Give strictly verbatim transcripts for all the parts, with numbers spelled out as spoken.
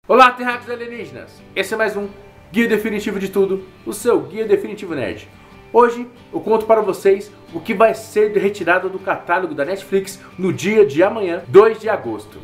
Olá, terráqueos alienígenas! Esse é mais um Guia Definitivo de Tudo, o seu Guia Definitivo Nerd. Hoje eu conto para vocês o que vai ser retirado do catálogo da Netflix no dia de amanhã, dois de agosto.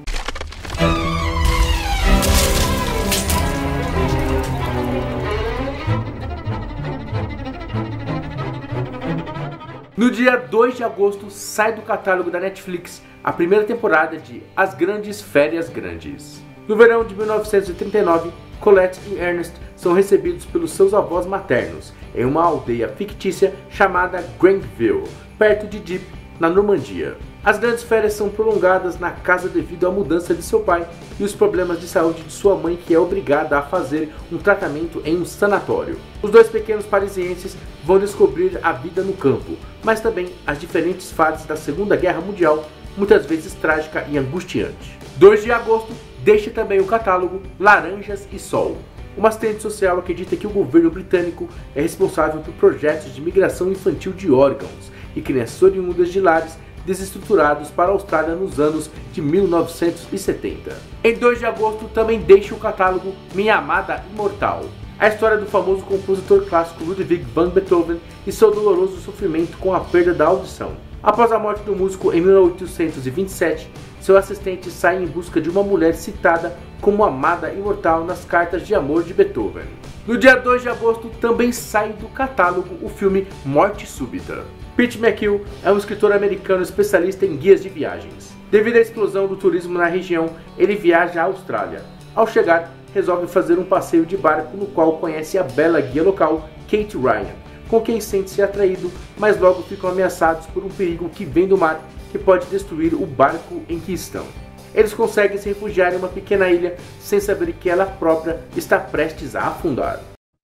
No dia dois de agosto sai do catálogo da Netflix a primeira temporada de As Grandes Férias Grandes. No verão de mil novecentos e trinta e nove, Colette e Ernest são recebidos pelos seus avós maternos em uma aldeia fictícia chamada Grandville, perto de Dieppe, na Normandia. As grandes férias são prolongadas na casa devido à mudança de seu pai e os problemas de saúde de sua mãe, que é obrigada a fazer um tratamento em um sanatório. Os dois pequenos parisienses vão descobrir a vida no campo, mas também as diferentes fases da Segunda Guerra Mundial, muitas vezes trágica e angustiante. dois de agosto deixa também o catálogo Laranjas e Sol. Uma assistente social acredita que o governo britânico é responsável por projetos de migração infantil de órgãos e crianças oriundas de lares desestruturados para a Austrália nos anos de mil novecentos e setenta. Em dois de agosto também deixa o catálogo Minha Amada Imortal. A história do famoso compositor clássico Ludwig van Beethoven e seu doloroso sofrimento com a perda da audição. Após a morte do músico em mil oitocentos e vinte e sete, seu assistente sai em busca de uma mulher citada como amada imortal nas cartas de amor de Beethoven. No dia dois de agosto também sai do catálogo o filme Morte Súbita. Pete McHugh é um escritor americano especialista em guias de viagens. Devido à explosão do turismo na região, ele viaja à Austrália. Ao chegar, resolve fazer um passeio de barco no qual conhece a bela guia local, Kate Ryan, com quem sente-se atraído, mas logo ficam ameaçados por um perigo que vem do mar, que pode destruir o barco em que estão. Eles conseguem se refugiar em uma pequena ilha, sem saber que ela própria está prestes a afundar.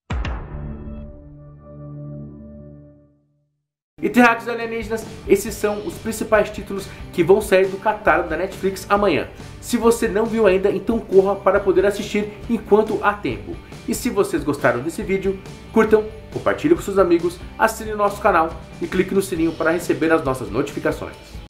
E terráqueos alienígenas, esses são os principais títulos que vão sair do catálogo da Netflix amanhã. Se você não viu ainda, então corra para poder assistir enquanto há tempo. E se vocês gostaram desse vídeo, curtam, compartilhem com seus amigos, assinem o nosso canal e clique no sininho para receber as nossas notificações.